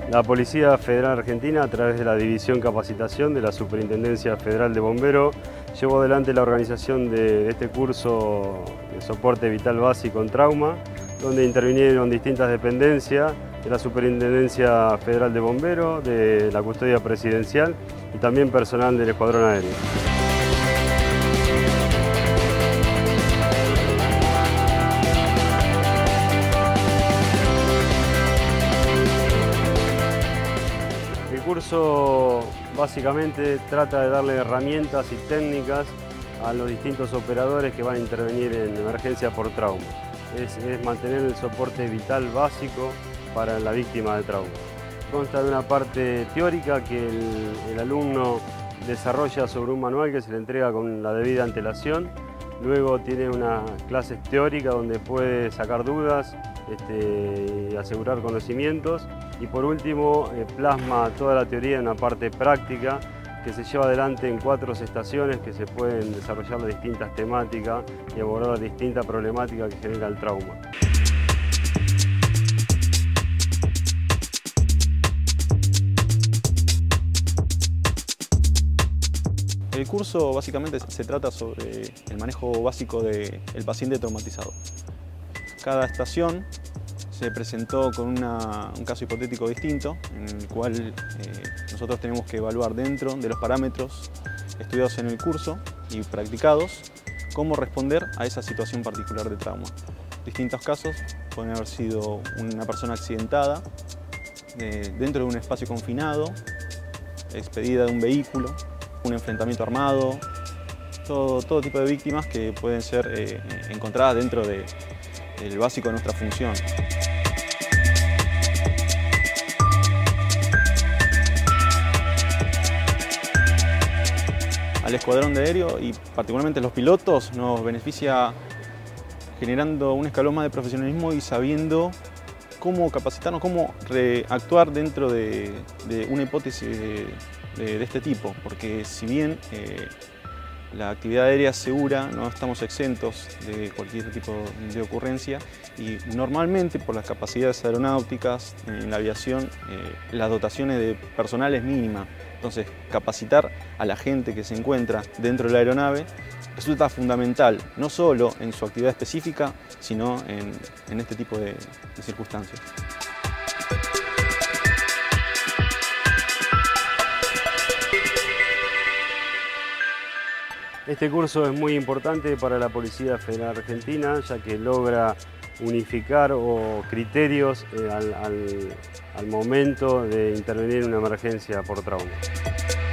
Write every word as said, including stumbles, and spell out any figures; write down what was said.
La Policía Federal Argentina, a través de la División Capacitación de la Superintendencia Federal de Bomberos, llevó adelante la organización de este curso de soporte vital básico en trauma, donde intervinieron distintas dependencias de la Superintendencia Federal de Bomberos, de la Custodia Presidencial y también personal del Escuadrón Aéreo. El curso básicamente trata de darle herramientas y técnicas a los distintos operadores que van a intervenir en emergencia por trauma. Es, es mantener el soporte vital básico para la víctima de trauma. Consta de una parte teórica que el, el alumno desarrolla sobre un manual que se le entrega con la debida antelación. Luego tiene unas clases teóricas donde puede sacar dudas este, y asegurar conocimientos. Y por último, eh, plasma toda la teoría en una parte práctica que se lleva adelante en cuatro estaciones que se pueden desarrollar las distintas temáticas y abordar las distintas problemáticas que genera el trauma. El curso básicamente se trata sobre el manejo básico del paciente traumatizado. Cada estación se presentó con una, un caso hipotético distinto, en el cual eh, nosotros tenemos que evaluar dentro de los parámetros estudiados en el curso y practicados cómo responder a esa situación particular de trauma. Distintos casos pueden haber sido una persona accidentada eh, dentro de un espacio confinado, expedida de un vehículo, un enfrentamiento armado, todo, todo tipo de víctimas que pueden ser eh, encontradas dentro de, del básico de nuestra función. Al escuadrón de aéreo y particularmente los pilotos nos beneficia generando un escalón más de profesionalismo y sabiendo cómo capacitarnos, cómo actuar dentro de, de una hipótesis de, de, de este tipo, porque si bien eh, la actividad aérea segura no estamos exentos de cualquier tipo de ocurrencia y normalmente por las capacidades aeronáuticas en la aviación eh, las dotaciones de personal es mínima. Entonces, capacitar a la gente que se encuentra dentro de la aeronave resulta fundamental, no solo en su actividad específica, sino en, en este tipo de, de circunstancias. Este curso es muy importante para la Policía Federal Argentina, ya que logra unificar o criterios eh, al, al, al momento de intervenir en una emergencia por trauma.